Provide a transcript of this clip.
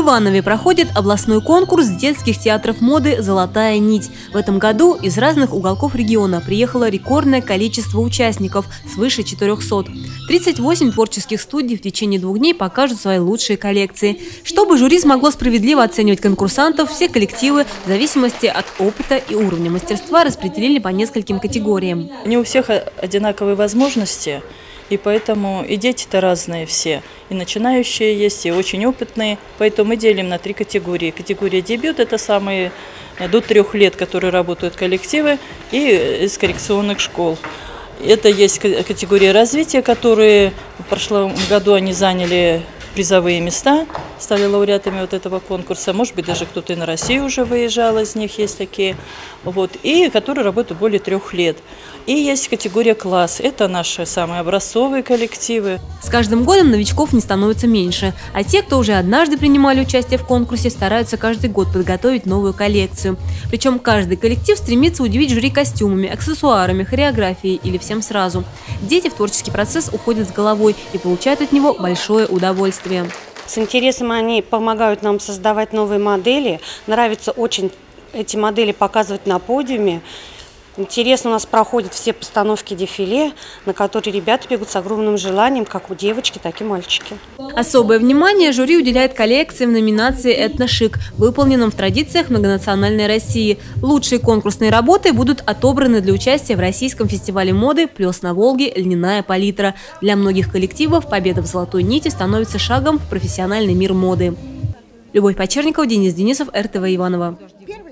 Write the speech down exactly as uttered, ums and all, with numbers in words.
Иванове проходит областной конкурс детских театров моды «Золотая нить». В этом году из разных уголков региона приехало рекордное количество участников – свыше четырёхсот. тридцать восемь творческих студий в течение двух дней покажут свои лучшие коллекции. Чтобы жюри смогло справедливо оценивать конкурсантов, все коллективы в зависимости от опыта и уровня мастерства распределили по нескольким категориям. Не у всех одинаковые возможности. И поэтому и дети-то разные все, и начинающие есть, и очень опытные. Поэтому мы делим на три категории. Категория дебют – это самые до трех лет, которые работают коллективы, и из коррекционных школ. Это есть категория развития, которые в прошлом году они заняли призовые места, стали лауреатами вот этого конкурса. Может быть, даже кто-то и на Россию уже выезжал, из них есть такие. Вот, и которые работают более трех лет. И есть категория класс. Это наши самые образцовые коллективы. С каждым годом новичков не становится меньше. А те, кто уже однажды принимали участие в конкурсе, стараются каждый год подготовить новую коллекцию. Причем каждый коллектив стремится удивить жюри костюмами, аксессуарами, хореографией или всем сразу. Дети в творческий процесс уходят с головой и получают от него большое удовольствие. С интересом они помогают нам создавать новые модели. Нравится очень эти модели показывать на подиуме. Интересно, у нас проходят все постановки дефиле, на которые ребята бегут с огромным желанием, как у девочки, так и мальчики. Особое внимание жюри уделяет коллекциям в номинации «Этношик», выполненным в традициях многонациональной России. Лучшие конкурсные работы будут отобраны для участия в Российском фестивале моды «Плес на Волге. Льняная палитра». Для многих коллективов победа в «Золотой нити» становится шагом в профессиональный мир моды. Любовь Почерникова, Денис Денисов, эр тэ вэ Иваново.